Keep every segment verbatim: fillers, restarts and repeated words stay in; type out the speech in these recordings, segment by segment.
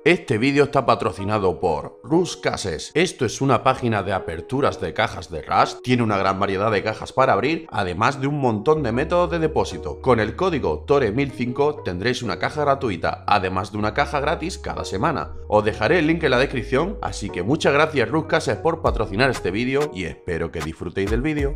Este vídeo está patrocinado por Rust Cases. Esto es una página de aperturas de cajas de Rust, tiene una gran variedad de cajas para abrir, además de un montón de métodos de depósito. Con el código T O R E mil cinco tendréis una caja gratuita, además de una caja gratis cada semana. Os dejaré el link en la descripción, así que muchas gracias Rust Cases por patrocinar este vídeo y espero que disfrutéis del vídeo.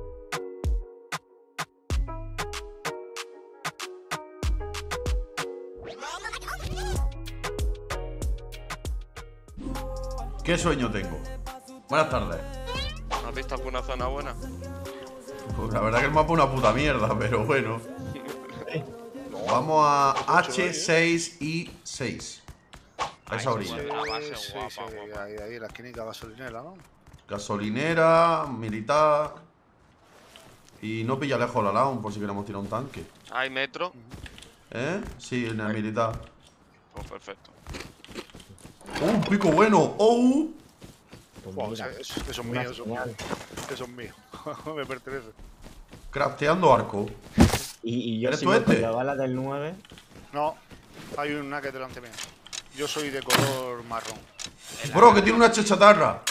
¿Qué sueño tengo? Buenas tardes. ¿Has visto alguna zona buena? Pues la verdad que el mapa es una puta mierda, pero bueno. Vamos a H seis I seis. A esa orilla. base Sí, guapa, sí, guapa. ahí, ahí, la esquinita gasolinera, ¿no? Gasolinera, militar. Y no pilla lejos la Laun por si queremos tirar un tanque. ¿Hay metro? ¿Eh? Sí, en el militar. Pues perfecto. ¡Oh, un pico bueno! ¡Oh! Pues Wow, mira, eso, eso son una míos, eso, señal. eso es mío. Me pertenece. Crafteando arco. Y, y yo ¿Eres si tú me este? con la bala del nueve. No, hay una que delante mío. Yo soy de color marrón. Bro, que tiene una chatarra.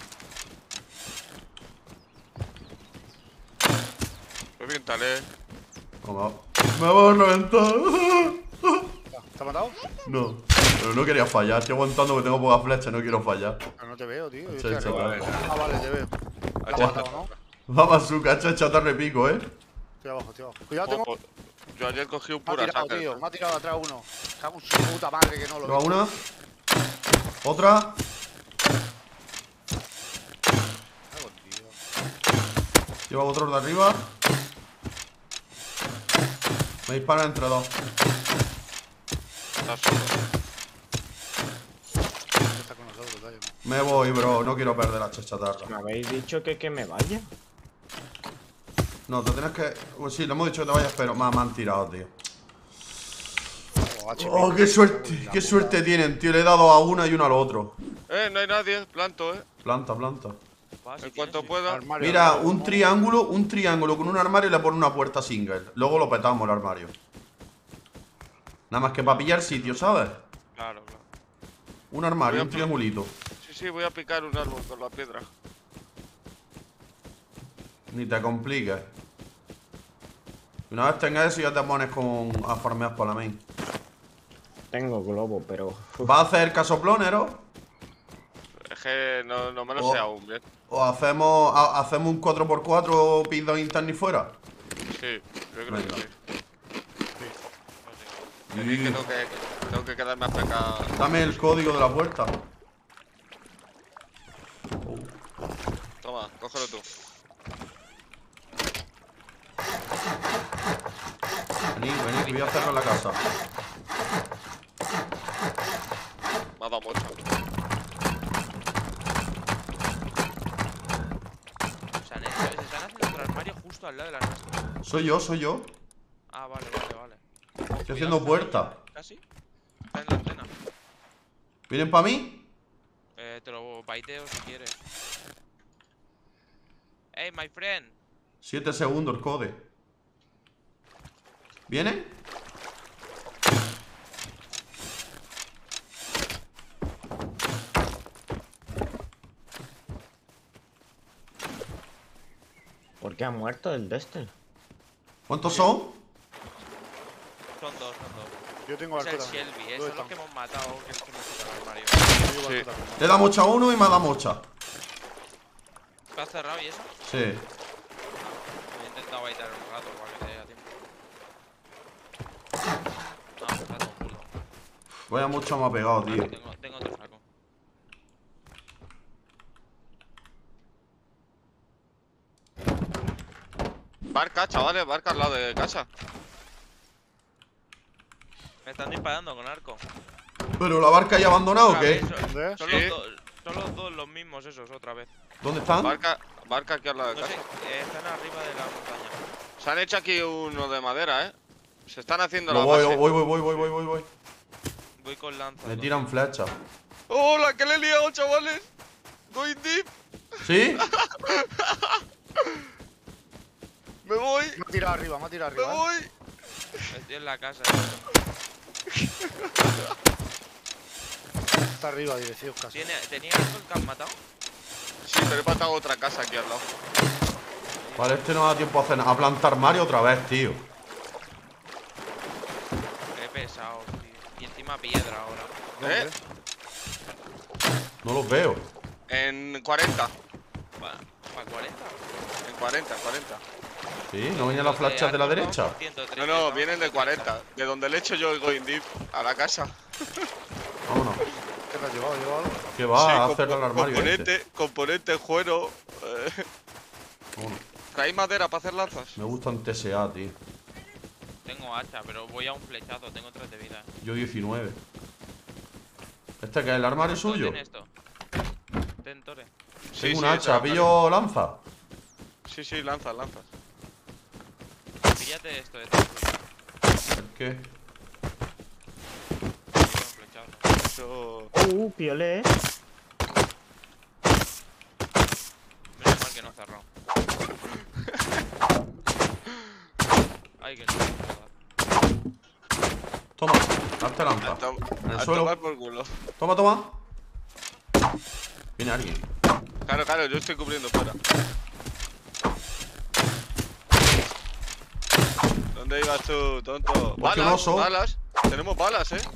Reviéntale. Vamos. Me va a reventar. ¿Te ha matado? No, pero no quería fallar. Estoy aguantando que tengo poca flecha, no quiero fallar. Pero no te veo, tío. Yo Sí, estoy sí, arriba. vale. Ah, vale, te veo. ¿Te has Ya. matado, no? Vamos a su cacha chatarra y pico, eh. Estoy abajo, estoy abajo. Cuidado, tengo... Pues, pues, yo ayer cogí un Me ha pura tirado, saca. tío. Me ha tirado atrás uno. Cago en su puta madre que no lo Lleva veo. una. Otra. Cago en tío. Lleva otro de arriba. Me disparan entre dos. Está solo. Está con nosotros, dale. Me voy, bro. No quiero perder la chatarra. Me habéis dicho que, que me vaya. No, te tienes que... Pues sí, le hemos dicho que te vayas, pero me, me han tirado, tío. Oh, H P. Oh, qué suerte. Qué suerte tienen, tío. Le he dado a una y una al otro. Eh, no hay nadie. Planto, eh. Planta, planta. En cuanto pueda. Armario, Mira, armario, un ¿no? triángulo, un triángulo con un armario y le pone una puerta single. Luego lo petamos el armario. Nada más que para pillar sitio, ¿sabes? Claro, claro. Un armario, Voy a un por- triangulito. Sí, sí, voy a picar un árbol con la piedra. Ni te compliques. Una vez tengas eso ya te pones con a farmear por la main. Tengo globo, pero. uf, ¿Vas a hacer casoplonero? Es que no, no me lo Oh. sé aún, bien. ¿O hacemos, ha- hacemos un cuatro por cuatro pizza interni fuera? Sí, yo creo Venga. que sí. Sí. Tenéis que tengo que, tengo que quedarme hasta acá. Dame el código de la puerta. Toma, cógelo tú. Vení, vení, que voy a hacerlo en la casa. Me ha dado mucho. Se, han hecho- se están haciendo otro armario justo al lado de la nuestra. Soy yo, soy yo. Ah, vale, vale, vale. Estoy haciendo puerta. ¿Casi? Está en la antena. ¿Vienen para mí? Eh, te lo baiteo si quieres. Hey, my friend. Siete segundos el code. ¿Vienen? ¿Por qué ha muerto el Dexter? ¿Cuántos son? Son dos, son dos. Yo tengo Es arco el también. Shelby, eh. ¿Dónde Son los están? que hemos matado que es que hemos quitado el armario. Yo llevo Sí. arco también. Le da mocha a uno y me da mocha. ¿Te has cerrado y eso? Sí. He intentado baitar un rato para que te dé tiempo. Ah, pues está todo culo. Vaya mocha me ha pegado, tío. Vale, tengo, tengo otro saco. Barca, chavales, barca al lado de casa. Me están disparando con arco. ¿Pero la barca ya abandonada o Otra qué? vez, son- ¿Dónde es? Son, Sí. los dos, son los dos los mismos esos, otra vez. ¿Dónde están? Barca, barca aquí al lado de No sé, casa. eh, están arriba de la montaña. Se han hecho aquí uno de madera, eh. Se están haciendo Lo la voy, base. voy, voy, voy, voy, voy, voy, voy. Voy con lanza. Me con- tiran flechas. ¡Hola! ¡Que le he liado, chavales! Going deep. ¿Sí? Me voy. Me ha tirado arriba, me ha tirado Me arriba. ¿eh? voy. Estoy en la casa. Eh. está arriba, dirección casa. ¿Tiene, ¿Tenía algo el que han matado? Sí, pero he matado otra casa aquí al lado. Vale, este no da tiempo a hacer nada. A plantar Mario otra vez, tío. Qué pesado, tío. Y encima piedra ahora. ¿Eh? No los veo. En cuarenta. ¿Para cuarenta? En cuarenta, en cuarenta. Sí, ¿no venían las flechas de la derecha? No, no, vienen de cuarenta. De donde le echo yo el going deep a la casa. Vámonos. ¿Qué te has llevado? ¿Llevado algo? ¿Qué va Sí, a compo- hacer el armario componente, este? componente, cuero. Eh. Vámonos. ¿Traéis madera para hacer lanzas? Me gustan T S A, tío. Tengo hacha, pero voy a un flechazo, tengo tres de vida. Yo diecinueve. ¿Este que es el armario suyo? ¿Tiene esto? Ten, Tore. Sí, Tengo sí, un ese hacha, armario. pillo lanza. Sí, sí, lanzas, lanzas. Píllate esto de tres. ¿El qué? Eso. Uh, piolé. Menos mal que no he cerrado. Ay, que no. Toma, darte lanza. A, to En el a suelo. tomar por culo. Toma, toma. Viene alguien. Claro, claro, yo estoy cubriendo fuera. ¿Dónde ibas tú, tonto? Hostia, un Balas, oso. balas. Tenemos balas, eh.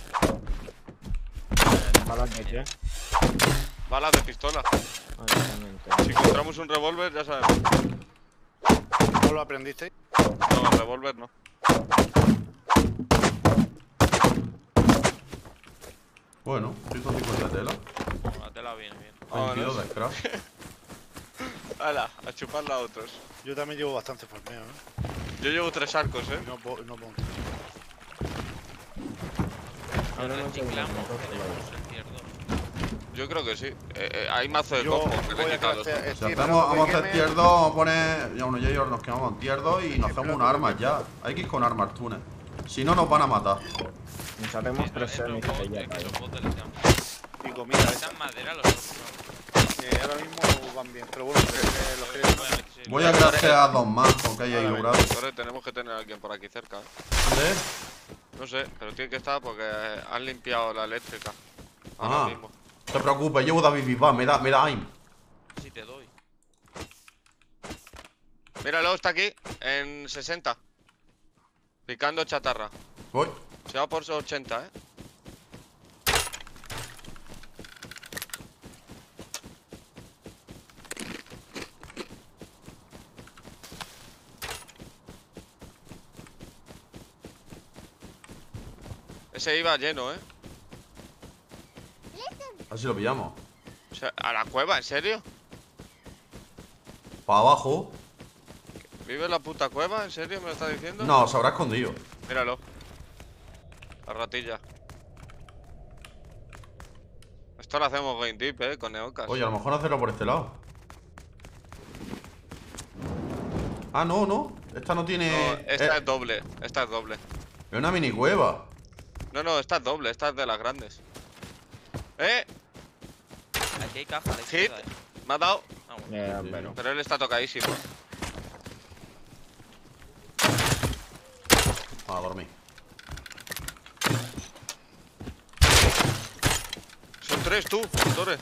¿Balas de qué? Balas de pistola. Ah, exactamente. Si encontramos un revólver, ya sabemos. ¿Cómo lo aprendiste? No, el revólver no. Bueno, estoy con cincuenta de tela. La tela viene bien. veintidós de Vámonos. scrap. Hala, a chuparla a otros. Yo también llevo bastante farmeo, ¿eh? Yo llevo tres arcos, Y eh. no, po- y no pongo. Ahora no sé cómo Reciclamos, me cojo tenemos el tier dos. Yo creo que sí. Eh, eh, hay mazo de Yo combo que le voy he a quitado los craftear- otros. Si estoy hacemos, esperando vamos a que hacer queme- tier dos, vamos a poner. Ya uno, yo y yo nos quedamos en tier dos y nos hacemos un armas ya. Hay que ir con armas tunes. Si no, nos van a matar. Nos hacemos Sí, tres esos semis bots, que ya es que hay. esos bots les dan- Y comida esa. Necesitan madera los otros. Que ahora mismo van bien. Pero bueno, que, que los queréis. Voy a ver si- Voy a craftear dos más porque hay ahí Ahora, logrado. Torre, tenemos que tener a alguien por aquí cerca, eh. ¿Dónde? No sé, pero tiene que estar porque han limpiado la eléctrica. Ah. Ahora mismo. No te preocupes, llevo David Bisbal, me da, me da aim. Si te doy. Míralo, está aquí, en sesenta. Picando chatarra. Voy. Se va por ochenta, eh. Ese iba lleno, eh. A ver si lo pillamos. O sea, ¿a la cueva? ¿En serio? Para abajo. ¿Vive en la puta cueva? ¿En serio me lo estás diciendo? No, se habrá escondido. Míralo. La ratilla. Esto lo hacemos going deep, eh, con neocas. Oye, a lo mejor hacerlo por este lado. Ah, no, no. Esta no tiene. No, esta eh, es doble, esta es doble. es una mini cueva. No, no, esta es doble, esta es de las grandes. ¡Eh! Aquí hay caja a la Hit. izquierda, eh. Me ha dado, Ah, bueno. Eh, Sí. pero. pero él está tocadísimo. A dormir. Son tres, tú, Torre.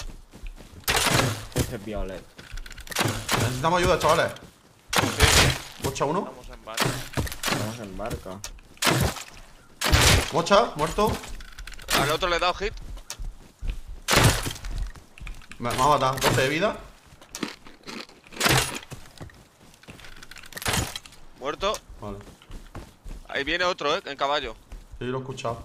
Este es violet. Necesitamos ayuda, chavales. Sí. Mocha uno. Estamos en bar. Estamos en barca. Mocha, muerto. Al otro le he dado hit. Me, me ha matado. doce de vida. Muerto. Vale. Ahí viene otro, eh, en caballo. Sí, lo he escuchado.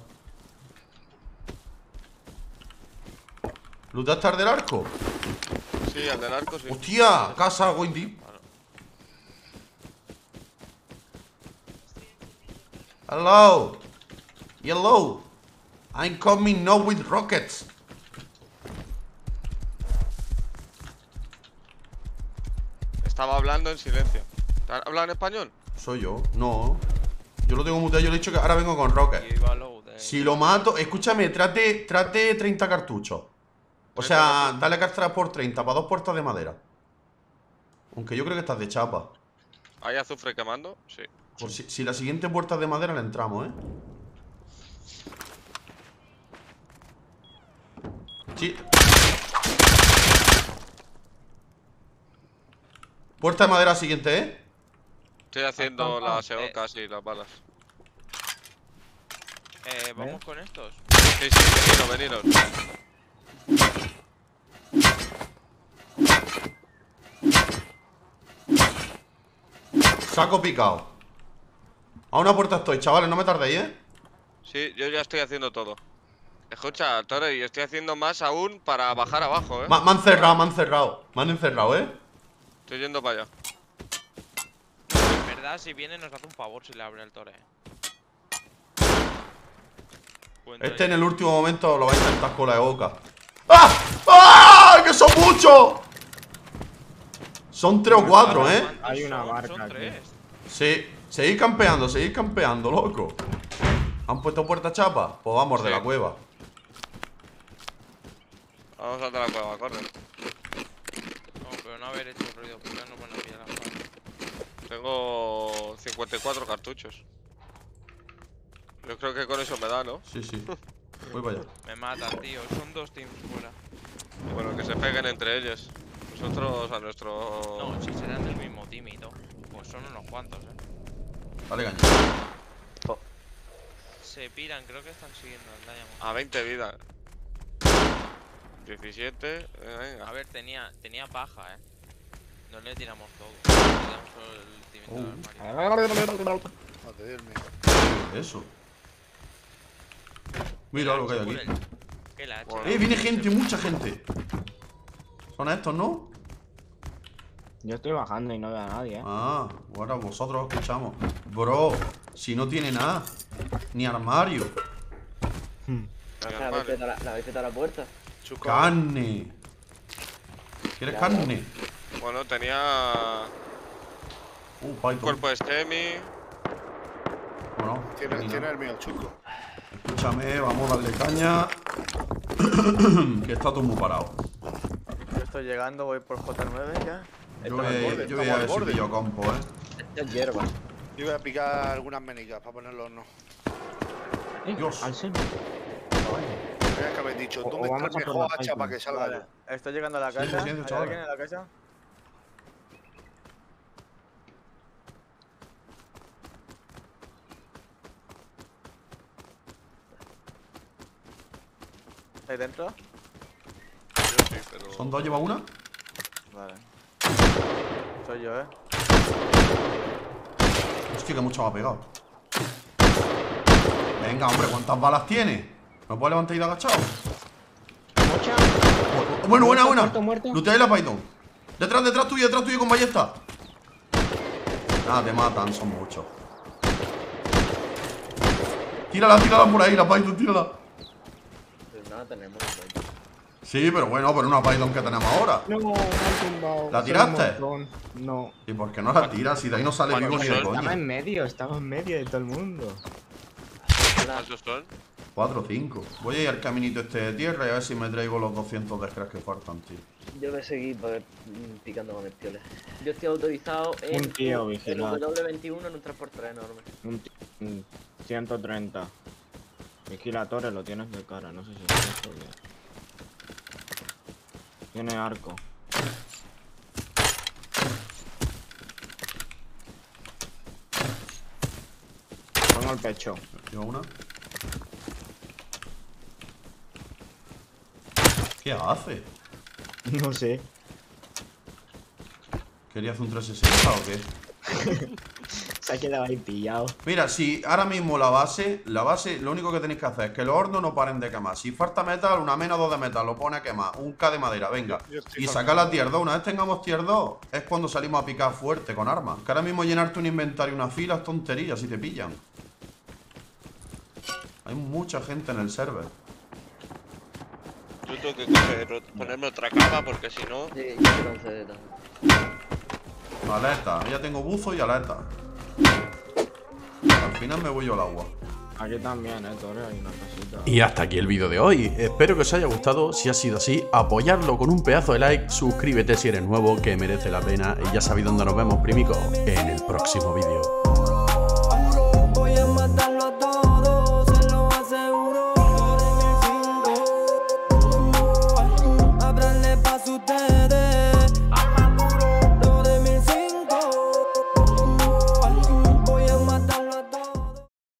¿Lutaste al del arco? Sí, al del arco, sí. ¡Hostia! Casa, going deep. Hello. Hello. I'm coming now with rockets. Estaba hablando en silencio. ¿Habla en español? Soy yo. No. Yo lo tengo muteado. Yo le he dicho que ahora vengo con rockets. Y iba low de... Si lo mato, escúchame, trate, trate treinta cartuchos. O sea, dale cartas por treinta para dos puertas de madera. Aunque yo creo que estás de chapa. ¿Hay azufre quemando? Sí. Por si, si la siguiente puerta es de madera le entramos, ¿eh? Sí. Puerta de madera siguiente, ¿eh? Estoy haciendo Ah, ah, las eocas y las balas. Eh, vamos con estos. Sí, sí, veniros, veniros. Saco picado. A una puerta estoy, chavales, no me tardéis, ¿eh? Sí, yo ya estoy haciendo todo. Escucha, Tore, y estoy haciendo más aún para bajar abajo, eh. Me, me han cerrado, me han cerrado. Me han encerrado, ¿eh? Estoy yendo para allá. En verdad, si viene, nos hace un favor si le abre el Tore. Puede entrar Este en ya. el último momento lo va a intentar con la boca. ¡Ah! ¡Ah! ¡Que son muchos! Son tres o cuatro, ¿eh? ¿Cuántos Hay una son? barca Son aquí. tres. Sí, seguid campeando, seguid campeando, loco. ¿Han puesto puerta chapa? Pues vamos de Sí. la cueva. Vamos a la cueva, corre. No, pero no haber hecho ruido, porque no van a pillar la espalda. Tengo cincuenta y cuatro cartuchos. Yo creo que con eso me da, ¿no? Sí, sí. Voy para allá. Me matan, tío. Son dos teams fuera. Bueno, que se peguen entre ellos. Nosotros a nuestro... No, si serán del mismo team y todo. Pues son unos cuantos, eh. Dale, caña. Se piran, creo que están siguiendo al Diamond. A veinte vidas. diecisiete. eh, venga. A ver, tenía, tenía paja, eh. No le tiramos todo. Le tiramos solo el timito Oh. del armario. Joder, Dios mío. ¿Qué es eso? Mira lo que hay Seguro aquí. el- que la ha hecho. Bueno. ¡Eh! Viene gente, mucha gente. Son estos, ¿no? Yo estoy bajando y no veo a nadie, ¿eh? Ah, ahora vosotros escuchamos. Bro, si no tiene nada. Ni armario. Venga, ¿La habéis vale. petado la, la habéis petado la puerta? Chusco. Carne. ¿Quieres Claro. carne? Bueno, tenía... Uh, Un Python. cuerpo de semi. Bueno, Tiene, ni tiene nada. el mío, Chusco. Escúchame, vamos a darle caña. Que está todo muy parado. Yo estoy llegando, voy por J nueve ya. Yo Estamos al voy, borde, yo voy estamos a al ver si borde. pillo campo, eh. Es hierba. Yo voy a picar algunas menicas para ponerlos no. Eh, Dios. Al centro. Tenías que haber dicho, O- ¿dónde o está vamos el a por mejor la hacha Python. para que salga Vale, yo? estoy llegando a la Sí, casa. sí, sí, ¿Hay chaval. alguien en la casa? ¿Ahí dentro? Yo sí, pero... ¿Son dos, lleva una? Vale. Soy yo, eh. Hostia, que mucho me ha pegado. Venga, hombre, ¿cuántas balas tiene? ¿No puedo levantar y de agachado? Mucha. Bu- Bueno, buena, buena. Muerto, muerto. Looteáis la Python. Detrás, detrás tuyo, detrás tuyo con ballesta. Ah, te matan, son muchos. Tírala, tírala por ahí, la Python, tírala. Pero nada, tenemos. ¿no? Sí, pero bueno, pero una Python que tenemos ahora. No, me han tumbado. ¿La Son tiraste? un montón. No. ¿Y por qué no la tiras? Si de ahí no sale vivo ni de Estaba coña. en medio, estaba en medio de todo el mundo. ¿Cuántos son? cuatro o cinco. Voy a ir al caminito este de tierra y a ver si me traigo los doscientos de scratch que faltan, tío. Yo voy a seguir pa- mm, picando con el pioles. Yo estoy autorizado en, Un tío en vigilante. W veintiuno en un transportador enorme. Un t- un ciento treinta. Vigila Torres, lo tienes de cara, no sé si es eso o qué. Tiene arco. Pongo el pecho. Lleva una. ¿Qué hace? No sé. ¿Quería hacer un trescientos sesenta o qué? Se ha quedado ahí pillado. Mira, si ahora mismo la base, la base, lo único que tenéis que hacer es que los hornos no paren de quemar. Si falta metal, una menos dos de metal, lo pone a quemar. Un K de madera, venga. Yo estoy Y falta- sacar la tier dos. Una vez tengamos tier dos, es cuando salimos a picar fuerte con armas. Que ahora mismo llenarte un inventario, una fila, es tontería si te pillan. Hay mucha gente en el server. Yo tengo que coger, ponerme otra cama porque si no... Sí, yo quiero un C D también. Aleta, ya tengo buzo y aleta. Al final me voy yo al agua. Aquí también, eh, Torres, hay una cosita. Y hasta aquí el vídeo de hoy. Espero que os haya gustado. Si ha sido así, apoyarlo con un pedazo de like. Suscríbete si eres nuevo, que merece la pena. Y ya sabéis dónde nos vemos, primico, en el próximo vídeo.